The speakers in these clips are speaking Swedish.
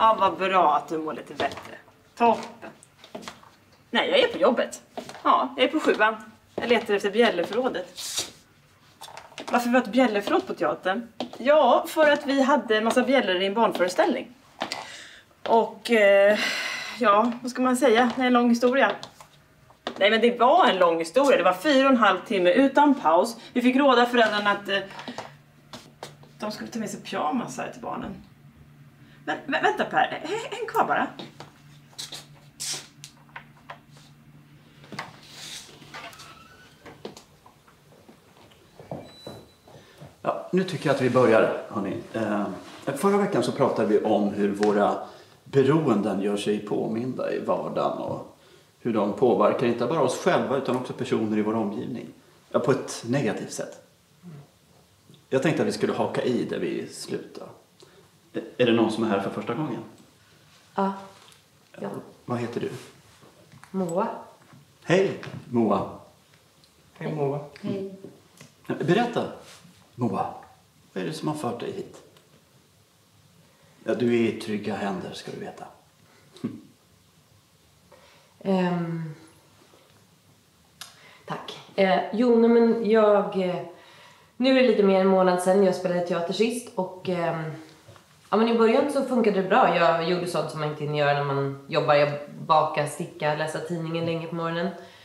Ja, vad bra att du mår lite bättre. Toppen. Nej, jag är på jobbet. Ja, jag är på 7:an. Jag letar efter bjällerförrådet. Varför var det ett bjällerförråd på teatern? Ja, för att vi hade en massa bjällor i en barnföreställning. Och ja, vad ska man säga? Det är en lång historia. Nej, men det var en lång historia. Det var 4,5 timmar utan paus. Vi fick råda föräldrarna att de skulle ta med sig pyjamas här till barnen. Men vänta Per, en kvar bara. Ja, nu tycker jag att vi börjar, hörni. Förra veckan så pratade vi om hur våra beroenden gör sig påminda i vardagen och hur de påverkar inte bara oss själva utan också personer i vår omgivning. Ja, på ett negativt sätt. Jag tänkte att vi skulle haka i där vi slutar. Är det någon som är här för första gången? Ja. Vad heter du? Moa. Hej, Moa. Hej Moa. Hej. Berätta, Moa. Vad är det som har fört dig hit? Ja, du är i trygga händer, ska du veta. Tack. Men jag... nu är det lite mer än en månad sedan jag spelade teater sist. Och men i början så funkade det bra. Jag gjorde sånt som man inte hinner göra när man jobbar. Jag bakar, sticka, läsa tidningen länge på morgonen.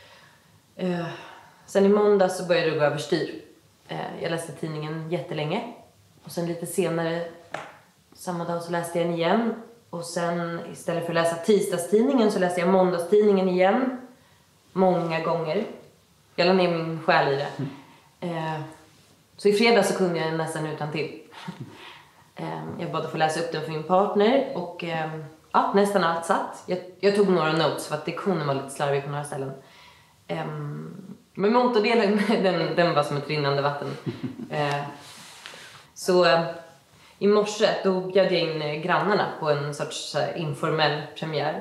Sen i måndag så började det gå överstyr. Jag läste tidningen jättelänge. Och sen lite senare, samma dag, så läste jag den igen. Och sen istället för att läsa tisdagstidningen så läste jag måndagstidningen igen. Många gånger. Jag la ner min själ i det. Så i fredag så kunde jag nästan utan till. Jag bad att få läsa upp den för min partner. Och nästan allt satt. Jag tog några notes för att diktionen var lite slarvig på några ställen. Men motordelen, den var som ett rinnande vatten. Så i morse då bjöd jag in grannarna på en sorts informell premiär.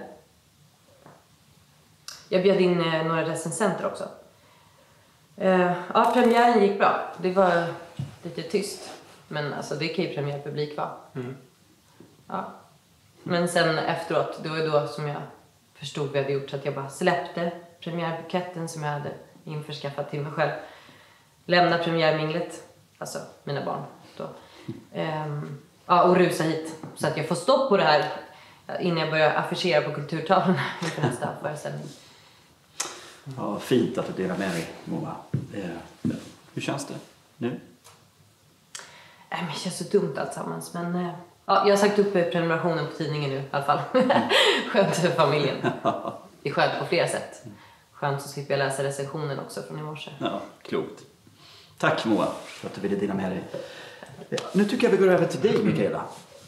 Jag bjöd in några recensenter också. Premiären gick bra. Det var lite tyst. Men alltså det kan ju premiärpublik vara. Ja. Men sen efteråt, det var ju då som jag förstod vad jag hade gjort. Så att jag bara släppte premiärbuketten som jag hade införskaffat till mig själv. Lämna premiärminglet. Alltså mina barn då. Och rusa hit. Så att jag får stopp på det här innan jag börjar affischera på kulturtavlorna inför nästa föreställning. Ja, fint att du delar med dig, Moa. Hur känns det nu? Det känns så dumt alltsammans. Men jag har sagt upp prenumerationen på tidningen nu i alla fall. Skönt för familjen. Det är skönt på flera sätt. Skönt så slipper jag läsa recensionen också från i morse. Ja, klokt. Tack Moa för att du ville dela med dig. Nu tycker jag vi går över till dig, Mikaela.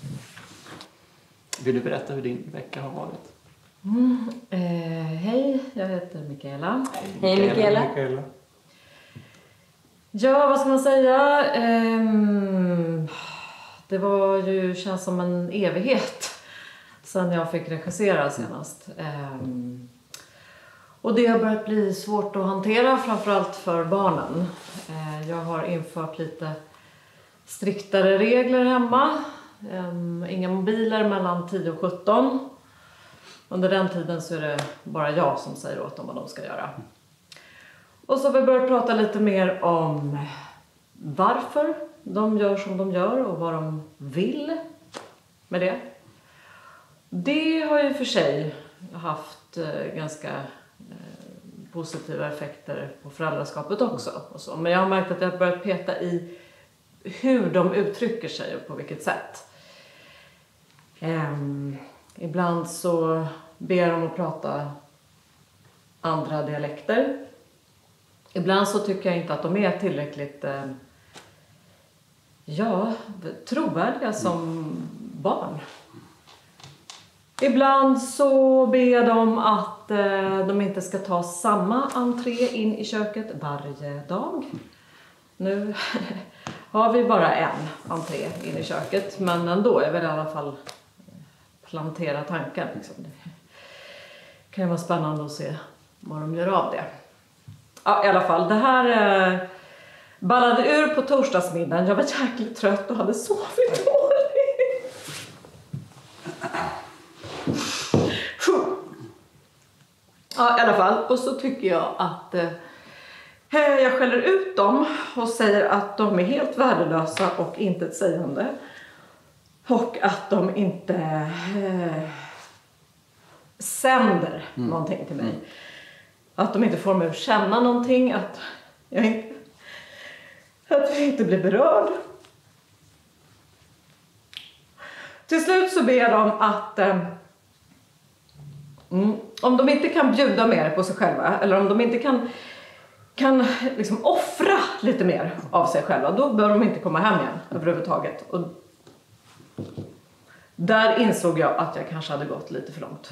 Vill du berätta hur din vecka har varit? Hej, jag heter Mikaela. Hej Mikaela. Ja, vad ska man säga? Det var ju, känns som en evighet sedan jag fick regissera senast. Och det har börjat bli svårt att hantera, framförallt för barnen. Jag har infört lite striktare regler hemma. Inga mobiler mellan 10 och 17. Under den tiden så är det bara jag som säger åt dem vad de ska göra. Och så har vi börjat prata lite mer om varför de gör som de gör och vad de vill med det. Det har ju för sig haft ganska positiva effekter på föräldraskapet också. Och så. Men jag har märkt att jag har börjat peta i hur de uttrycker sig och på vilket sätt. Ibland så ber de att prata andra dialekter. Ibland så tycker jag inte att de är tillräckligt trovärdiga som barn. Ibland så ber de att de inte ska ta samma entré in i köket varje dag. Nu har vi bara en entré in i köket, men ändå är väl i alla fall plantera tankar. Liksom. Det kan ju vara spännande att se vad de gör av det. Ja, i alla fall, det här ballade ur på torsdagsmiddagen. Jag var jäkligt trött och hade sovit dåligt. Ja, i alla fall. Och så tycker jag att jag skäller ut dem och säger att de är helt värdelösa och intetsägande. Och att de inte sänder någonting till mig. Att de inte får mig att känna någonting. Att jag inte blir berörd. Till slut så ber jag dem att om de inte kan bjuda mer på sig själva, eller om de inte kan liksom offra lite mer av sig själva, då bör de inte komma hem igen överhuvudtaget. Och där insåg jag att jag kanske hade gått lite för långt.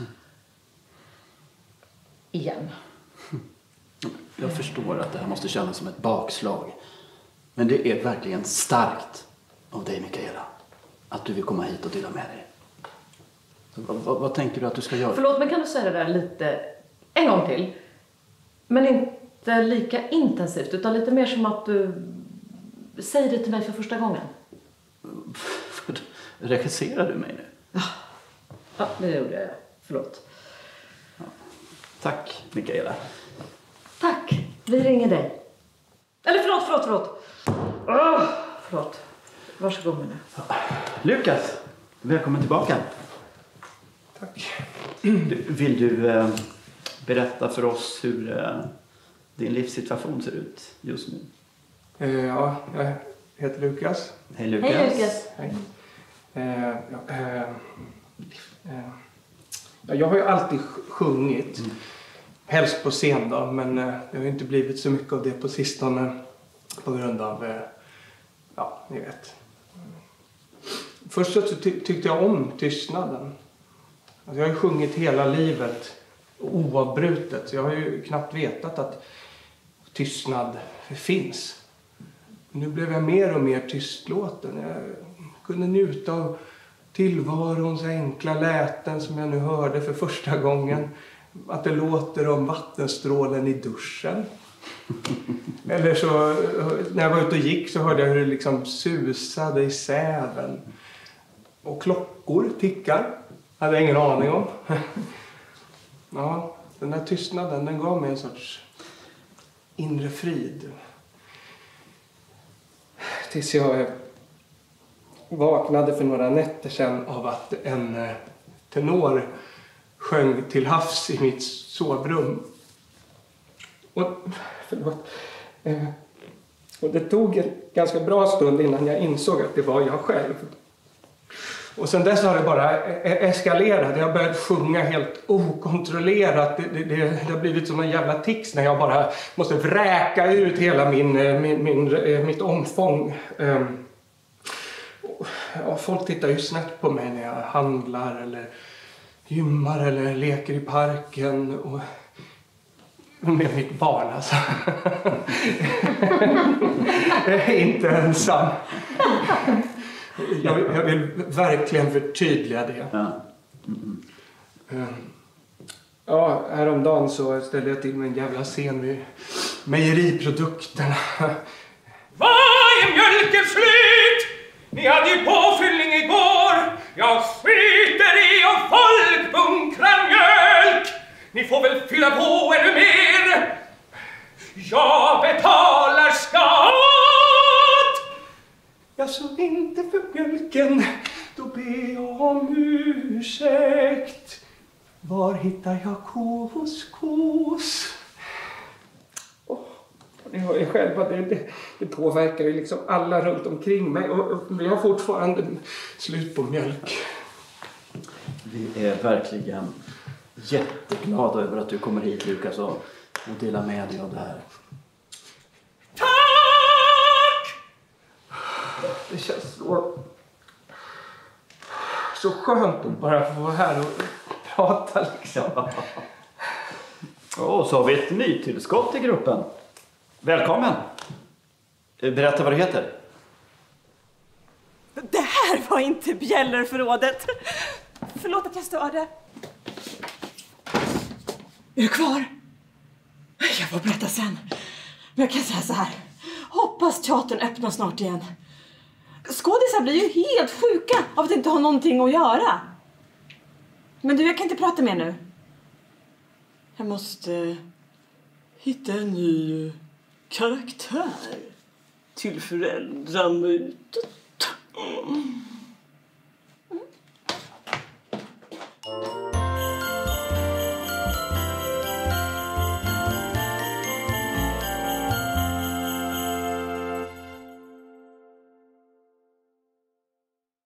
Igen. Jag förstår att det här måste kännas som ett bakslag. Men det är verkligen starkt av dig, Mikaela, att du vill komma hit och dela med dig. Vad tänker du att du ska göra? Förlåt, men kan du säga det där lite en gång till? Men inte lika intensivt, utan lite mer som att du säger det till mig för första gången. Regisserar du mig nu? Ja, det gjorde jag. Förlåt. Ja. Tack, Mikaela. Tack, vi ringer dig. Eller förlåt. Förlåt. Varsågod med nu. Lukas, välkommen tillbaka. Tack. Vill du berätta för oss hur din livssituation ser ut just nu? Ja, jag heter Lukas. Hej Lukas. Hej Lukas. Hej. Jag har ju alltid sjungit. Helst på scen då, men det har ju inte blivit så mycket av det på sistone. På grund av, ja, ni vet. Först så tyckte jag om tystnaden. Alltså jag har ju sjungit hela livet oavbrutet. Så jag har ju knappt vetat att tystnad finns. Nu blev jag mer och mer tystlåten. Jag kunde njuta av tillvarons enkla läten som jag nu hörde för första gången. Att det låter om vattenstrålen i duschen. Eller så, när jag var ute och gick så hörde jag hur det liksom susade i säven. Och klockor tickar. Hade jag ingen aning om. Ja, den där tystnaden, den gav mig en sorts inre frid. Tills jag vaknade för några nätter sedan av att en tenor sjöng till havs i mitt sovrum. Och det tog en ganska bra stund innan jag insåg att det var jag själv. Och sen dess har det bara eskalerat. Jag har börjat sjunga helt okontrollerat. Det har blivit som en jävla tics när jag bara måste vräka ut hela mitt omfång. Ja, folk tittar ju snett på mig när jag handlar eller gymmar eller leker i parken. Och med mitt barn alltså. Jag är inte ensam. Jag vill verkligen förtydliga det. Ja, häromdagen så ställde jag till med en jävla scen med mejeriprodukterna. Vad är mjölken slut? Ni hade ju påfyllning igår. Jag skiter i om folk bunkrar mjölk. Ni får väl fylla på ännu mer. Jag betalar skatt. Jag så inte för mjölken. Då ber jag om ursäkt. Var hittar jag kos? Ni hör ju själva, det påverkar ju liksom alla runt omkring mig. Och vi har fortfarande slut på mjölk. Vi är verkligen jätteglada över att du kommer hit, Lukas, och delar med dig av det här. Tack! Det känns så skönt att bara få vara här och prata liksom. Och så har vi ett nytillskott i gruppen. Välkommen! Berätta vad du heter. Det här var inte bjällerförrådet. Förlåt att jag störde. Är du kvar? Jag får berätta sen. Men jag kan säga så här. Hoppas teatern öppnar snart igen. Skådisar blir ju helt sjuka av att inte ha någonting att göra. Men du, jag kan inte prata mer nu. Jag måste hitta en ny karaktär till föräldramötet.